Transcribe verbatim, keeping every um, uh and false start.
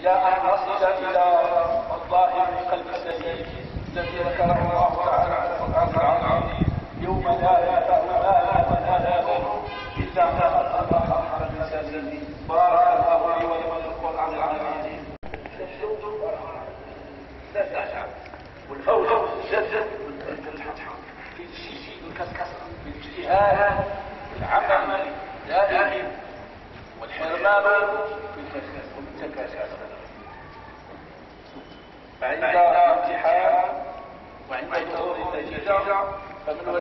إلى أن نصل إلى الظاهر القلب السليم الذي ذكره الله تعالى في القرآن العظيم: يوم لا ينفع مال ولا بنون إلا من أتى الله بقلب سليم. بارك الله لي ولكم في القرآن العظيم. والفوز الجد في الشيء الكسكسة في الاجتهاد العمل دائم، والحرمان في التكاسل عند الامتحان وعند ظهور النتيجة. فمن